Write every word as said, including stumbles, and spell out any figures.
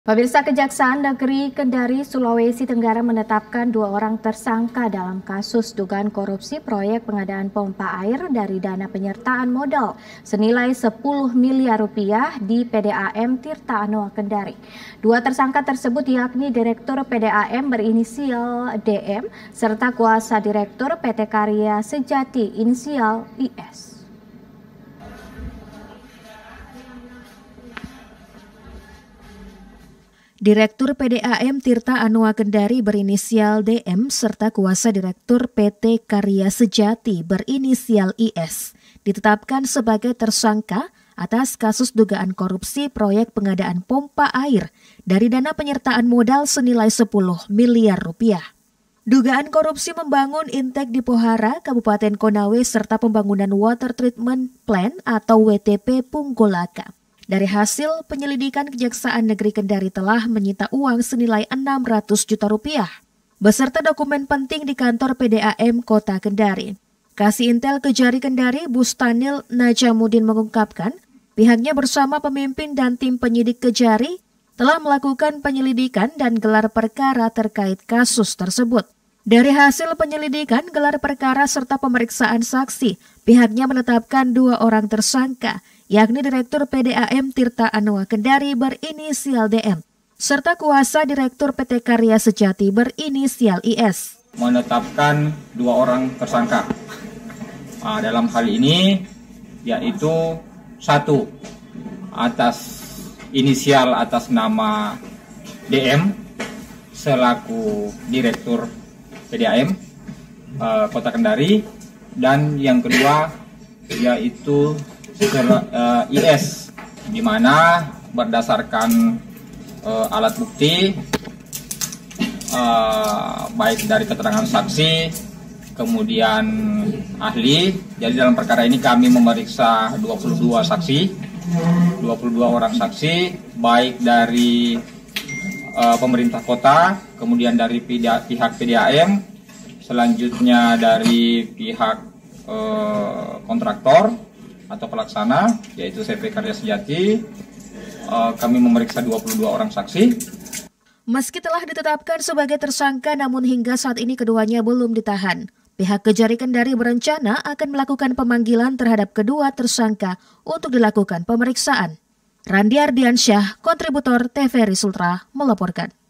Pemirsa, Kejaksaan Negeri Kendari, Sulawesi Tenggara menetapkan dua orang tersangka dalam kasus dugaan korupsi proyek pengadaan pompa air dari dana penyertaan modal senilai sepuluh miliar rupiah di P D A M Tirta Anoa Kendari. Dua tersangka tersebut yakni Direktur P D A M berinisial D M serta kuasa Direktur P T Karya Sejati inisial I S. Direktur P D A M Tirta Anoa Kendari berinisial D M serta kuasa Direktur P T Karya Sejati berinisial I S ditetapkan sebagai tersangka atas kasus dugaan korupsi proyek pengadaan pompa air dari dana penyertaan modal senilai sepuluh miliar rupiah. Dugaan korupsi membangun Intek di Pohara, Kabupaten Konawe serta pembangunan Water Treatment Plant atau W T P Punggolaka. Dari hasil penyelidikan, Kejaksaan Negeri Kendari telah menyita uang senilai enam ratus juta rupiah beserta dokumen penting di kantor P D A M Kota Kendari. Kasih Intel Kejari Kendari, Bustanil Najamuddin mengungkapkan, pihaknya bersama pemimpin dan tim penyidik Kejari telah melakukan penyelidikan dan gelar perkara terkait kasus tersebut. Dari hasil penyelidikan, gelar perkara serta pemeriksaan saksi, pihaknya menetapkan dua orang tersangka, yakni Direktur P D A M Tirta Anoa Kendari berinisial D M, serta kuasa Direktur P T Karya Sejati berinisial I S. Menetapkan dua orang tersangka. Nah, dalam hal ini yaitu satu atas inisial atas nama D M selaku Direktur P D A M uh, Kota Kendari, dan yang kedua yaitu uh, I S, di mana berdasarkan uh, alat bukti uh, baik dari keterangan saksi kemudian ahli. Jadi dalam perkara ini kami memeriksa dua puluh dua saksi, dua puluh dua orang saksi, baik dari uh, pemerintah kota, kemudian dari pihak P D A M, selanjutnya dari pihak uh, kontraktor atau pelaksana yaitu C P Karya Sejati. Uh, kami memeriksa dua puluh dua orang saksi. Meski telah ditetapkan sebagai tersangka, namun hingga saat ini keduanya belum ditahan. Pihak Kejari Kendari berencana akan melakukan pemanggilan terhadap kedua tersangka untuk dilakukan pemeriksaan. Randi Ardiansyah, kontributor T V R I Sultra, melaporkan.